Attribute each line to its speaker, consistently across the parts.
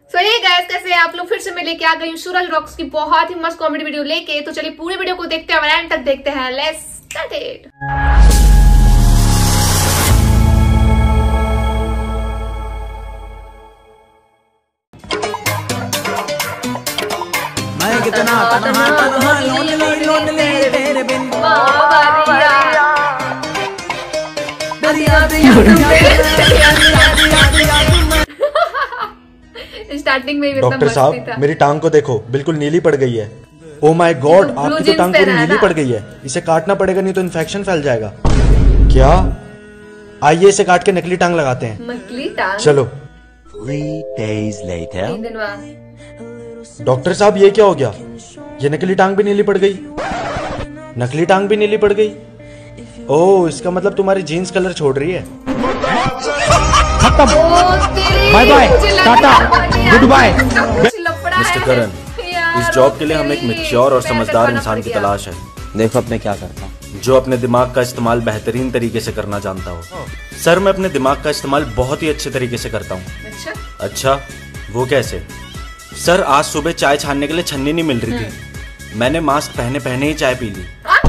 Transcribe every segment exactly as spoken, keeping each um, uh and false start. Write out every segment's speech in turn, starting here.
Speaker 1: सो ये गाइस, कैसे हैं आप लोग? फिर से मैं लेके आ गई हूँ सूरज रॉक्स की बहुत ही मस्त कॉमेडी वीडियो लेके। तो चलिए पूरी वीडियो को देखते हैं और एंड तक देखते हैं। Let's start it.
Speaker 2: मैं कितना तन्हा तन्हा लोनली लोनली तेरे बिन
Speaker 1: स्टार्टिंग में
Speaker 3: डॉक्टर साहब, मेरी टांग को देखो, बिल्कुल नीली पड़ गई है। ओ माय गॉड, आपकी तो टांग पूरी नीली पड़ गई है। इसे काटना पड़ेगा, नहीं तो इन्फेक्शन फैल जाएगा। क्या? आइए इसे काट के नकली टांग लगाते हैं।
Speaker 1: नकली टांग?
Speaker 3: चलो।
Speaker 2: Three days later.
Speaker 1: तीन दिन बाद।
Speaker 3: डॉक्टर साहब, ये क्या हो गया? ये नकली टांग भी नीली पड़ गई, नकली टांग भी नीली पड़ गई। ओह, इसका मतलब तुम्हारी जीन्स कलर छोड़ रही है।
Speaker 4: खत्म, bye bye, tata, goodbye.
Speaker 5: Mister Karan, इस जॉब के लिए हमें एक मैच्योर और समझदार इंसान की तलाश है।
Speaker 4: देखो अब मैं क्या करता हूँ।
Speaker 5: जो अपने दिमाग का इस्तेमाल बेहतरीन तरीके से करना जानता हो। सर, मैं अपने दिमाग का इस्तेमाल बहुत ही अच्छे तरीके से करता हूँ।
Speaker 1: अच्छा?
Speaker 5: अच्छा, वो कैसे? सर, आज सुबह चाय छानने के लिए छन्नी नहीं मिल रही थी, मैंने मास्क पहने पहने ही चाय पी ली।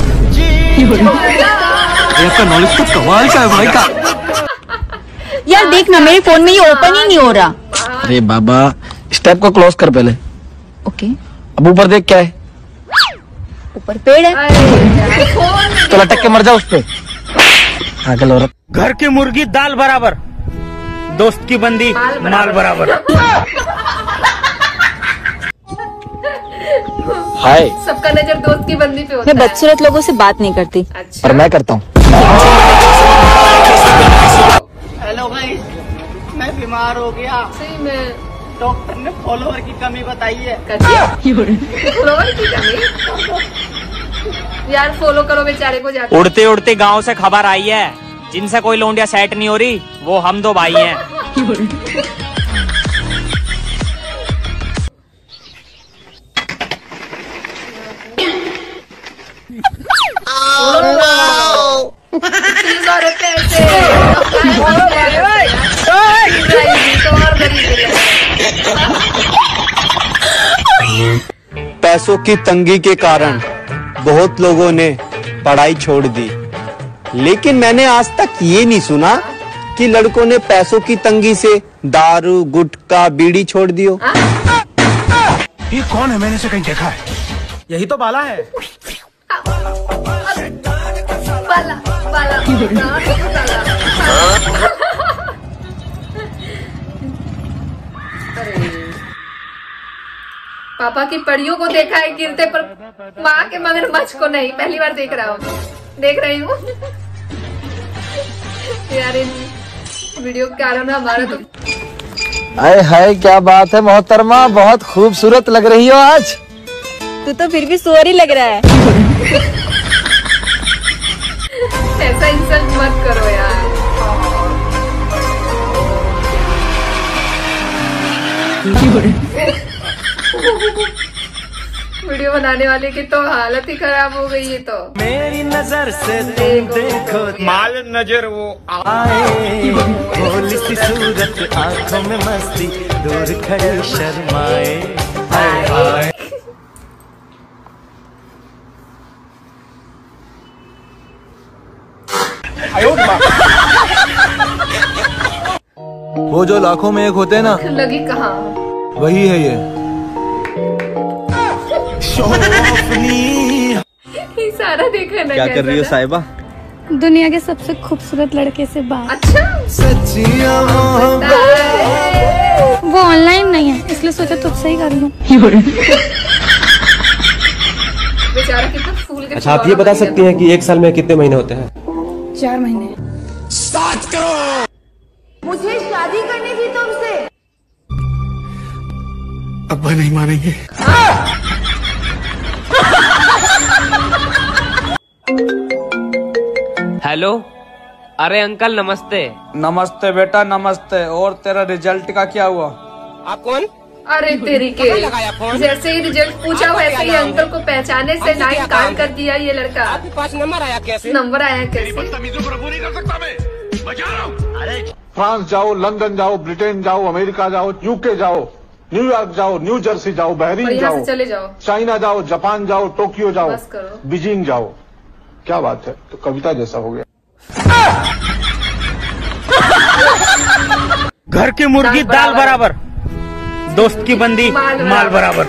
Speaker 4: नॉलेज तो कमाल का है भाई का।
Speaker 6: यार देख ना, मेरे फोन में ये ओपन ही नहीं हो रहा।
Speaker 4: अरे बाबा, स्टेप को क्लोज कर पहले।
Speaker 6: ओके,
Speaker 4: अब ऊपर देख, क्या है?
Speaker 6: ऊपर पेड़ है।
Speaker 4: तो लटक के मर जा उस पे। पागल औरत।
Speaker 7: घर की मुर्गी दाल बराबर, दोस्त की बंदी माल बराबर।
Speaker 4: हाय,
Speaker 1: सबका नजर दोस्त की बंदी पे होता
Speaker 6: मैं बदसूरत लोगों से बात नहीं करती।
Speaker 1: अच्छा।
Speaker 4: पर मैं करता हूँ।
Speaker 7: हेलो भाई, मैं बीमार हो गया।
Speaker 1: सही में
Speaker 7: डॉक्टर ने फॉलोअर की कमी बताई है।
Speaker 1: फॉलोअर की कमी? यार फॉलो करो बेचारे को जाके।
Speaker 8: उड़ते उड़ते गांव से खबर आई है, जिनसे कोई लौंडिया सेट नहीं हो रही, वो हम दो भाई हैं।
Speaker 9: पैसों की तंगी के कारण बहुत लोगों ने पढ़ाई छोड़ दी, लेकिन मैंने आज तक ये नहीं सुना कि लड़कों ने पैसों की तंगी से दारू, गुटखा, बीड़ी छोड़ दियो।
Speaker 4: ये कौन है? मैंने इसे कहीं देखा है।
Speaker 7: यही तो बाला है।
Speaker 1: बाला, बाला, पापा की पड़ियों को देखा है गिरते, पर माँ के मगरमच्छ को नहीं। पहली बार देख रहा हूँ, देख रही हूँ। यार इन वीडियो के कारण हमारा तो।
Speaker 4: हाय हाय, क्या बात है मोहतरमा, बहुत खूबसूरत लग रही हो आज।
Speaker 6: तू तो फिर भी सुअर ही लग रहा है।
Speaker 1: ऐसा इंसल्ट मत करो यार। वीडियो बनाने वाले की तो हालत ही खराब हो गई है। तो
Speaker 7: मेरी नजर से देखो, देखो माल नजर वो आए, भोली सी सूरत, आंखों में मस्ती, दूर खड़ी शर्माए। हाय हाय।
Speaker 9: वो जो लाखों में एक होते हैं ना,
Speaker 1: लगी कहाँ?
Speaker 9: वही है ये।
Speaker 1: ये सारा देखा ना।
Speaker 9: क्या कर रही हो साहिबा?
Speaker 6: दुनिया के सबसे खूबसूरत लड़के से बात।
Speaker 1: अच्छा,
Speaker 6: वो ऑनलाइन नहीं है, इसलिए सोचा तुझसे ही कर लूं।
Speaker 1: बेचारा कितना फूल के।
Speaker 10: अच्छा, आप ये बता सकती हैं कि एक साल में कितने महीने होते हैं?
Speaker 6: चार महीने।
Speaker 9: साथ करो।
Speaker 6: मुझे शादी करनी थी तुमसे।
Speaker 9: अब्बा नहीं मानेंगे।
Speaker 8: हेलो, अरे अंकल नमस्ते।
Speaker 4: नमस्ते बेटा, नमस्ते। और तेरा रिजल्ट का क्या हुआ?
Speaker 7: आप कौन?
Speaker 1: अरे तेरी के, जैसे ही रिजल्ट पूछा वैसे ही अंकल को पहचाने से नाइन काट कर दिया ये लड़का।
Speaker 7: आपके पास नंबर आया कैसे?
Speaker 1: नंबर आया कैसे?
Speaker 11: फ्रांस जाओ, लंदन जाओ, ब्रिटेन जाओ, अमेरिका जाओ, यूके जाओ, न्यूयॉर्क जाओ, न्यू जर्सी जाओ,
Speaker 1: और
Speaker 11: बहरीन
Speaker 1: यहाँ
Speaker 11: जाओ,
Speaker 1: से चले जाओ,
Speaker 11: चाइना जाओ, जापान जाओ, टोक्यो जाओ,
Speaker 1: बस करो।
Speaker 11: बीजिंग जाओ। क्या बात है, तो कविता जैसा हो गया।
Speaker 8: घर की मुर्गी दाल बराबर, दोस्त की बंदी माल बराबर।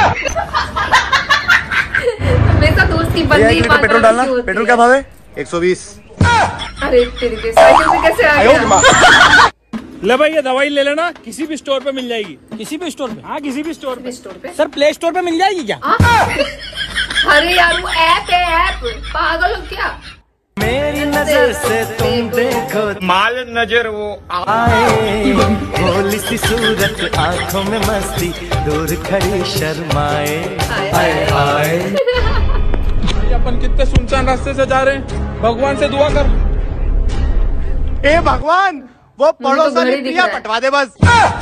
Speaker 1: हमेशा दोस्त की बंदी माल
Speaker 3: पेट्रोल डालना। पेट्रोल क्या भाव है? एक सौ बीस।
Speaker 1: अरे तेरी के साइकिल से कैसे आ गया?
Speaker 10: ले भाई ये दवाई ले लेना, किसी भी स्टोर पे मिल जाएगी। किसी भी स्टोर पे? हाँ किसी भी स्टोर पे।
Speaker 1: स्टोर पे?
Speaker 10: सर प्ले स्टोर पे मिल जाएगी क्या?
Speaker 1: अरे यार वो ऐप है, ऐप। पागल हो क्या?
Speaker 7: मेरी नजर से तुम देखो,
Speaker 10: माल नजर वो
Speaker 7: आए, भोली सी सूरत आंखों में मस्ती, दूर खड़ी शर्माए।
Speaker 1: हाय
Speaker 7: हाय
Speaker 10: अपन कितने सुनसान रास्ते से जा रहे हैं, भगवान से दुआ कर।
Speaker 3: ए भगवान, वो पड़ोसन प्रिया पटवा दे बस।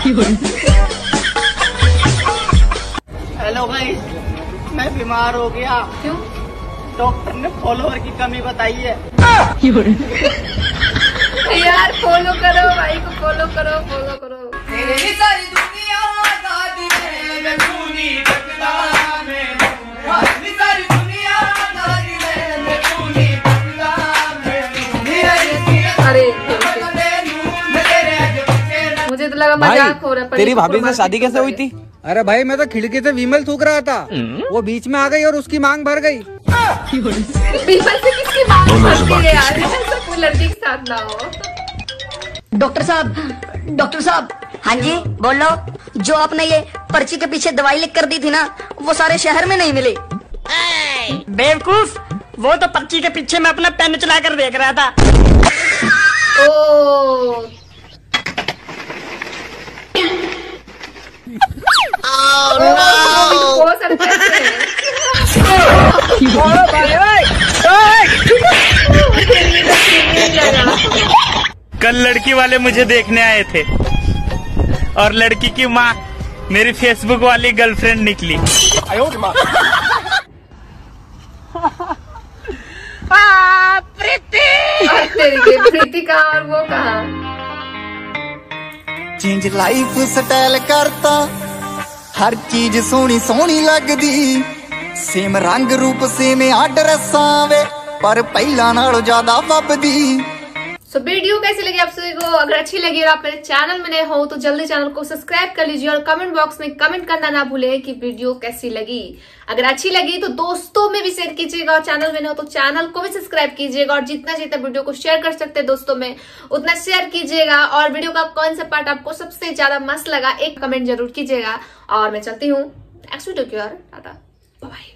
Speaker 12: हेलो भाई, मैं बीमार हो गया।
Speaker 1: क्यों?
Speaker 12: डॉक्टर ने फॉलोअर की कमी बताई है।
Speaker 1: यार फॉलो करो भाई को, फॉलो करो, फॉलो करो।
Speaker 2: सारी दुनिया दादी में मैं खूनी बकदा में, सारी दुनिया दादी में मैं खूनी बकदा में।
Speaker 1: अरे मुझे तो लगा मजाक हो रहा है।
Speaker 9: तेरी भाभी से शादी कैसे हुई थी?
Speaker 13: अरे भाई मैं तो खिड़की से विमल थूक रहा था, वो बीच में आ गई और उसकी मांग भर गई।
Speaker 1: विमल से किसकी मांग भरती है यार? ऐसा कोई लड़की के साथ ना हो।
Speaker 14: डॉक्टर साहब, डॉक्टर साहब। हाँ जी बोलो। जो आपने ये पर्ची के पीछे दवाई लिख कर दी थी ना, वो सारे शहर में नहीं मिली।
Speaker 12: बेवकूफ, वो तो पर्ची के पीछे मैं अपना पेन चला कर देख रहा था।
Speaker 1: ओ
Speaker 2: Oh, no!
Speaker 1: बहुत सारे पैसे हैं।
Speaker 8: कल लड़की वाले मुझे देखने आए थे और लड़की की माँ मेरी फेसबुक वाली गर्लफ्रेंड निकली।
Speaker 1: प्रीति प्रीति कहाँ और वो कहाँ?
Speaker 15: चेंज लाइफ स्टाइल करता, हर चीज सोहनी सोहनी लगदी, सेम रंग रूप सेम ड्रेसां वे, पर पहला नालों ज्यादा वबदी।
Speaker 1: सो so, वीडियो कैसी लगी आप सभी को? अगर अच्छी लगी और आप मेरे चैनल में नए हो तो जल्दी चैनल को सब्सक्राइब कर लीजिए और कमेंट बॉक्स में कमेंट करना ना भूले कि वीडियो कैसी लगी। अगर अच्छी लगी तो दोस्तों में भी शेयर कीजिएगा और चैनल में नए हो तो चैनल को भी सब्सक्राइब कीजिएगा और जितना जितना वीडियो को शेयर कर सकते हैं दोस्तों में उतना शेयर कीजिएगा। और वीडियो का कौन सा पार्ट आपको सबसे ज्यादा मस्त लगा एक कमेंट जरूर कीजिएगा। और मैं चलती हूँ नेक्स्ट वीडियो की ओर। Tata bye.